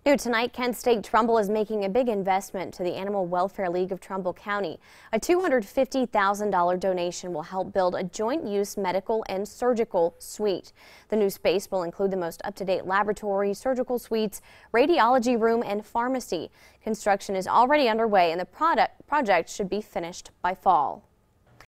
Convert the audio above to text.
New tonight, Kent State Trumbull is making a big investment to the Animal Welfare League of Trumbull County. A $250,000 donation will help build a joint-use medical and surgical suite. The new space will include the most up-to-date laboratory, surgical suites, radiology room, and pharmacy. Construction is already underway, and the project should be finished by fall.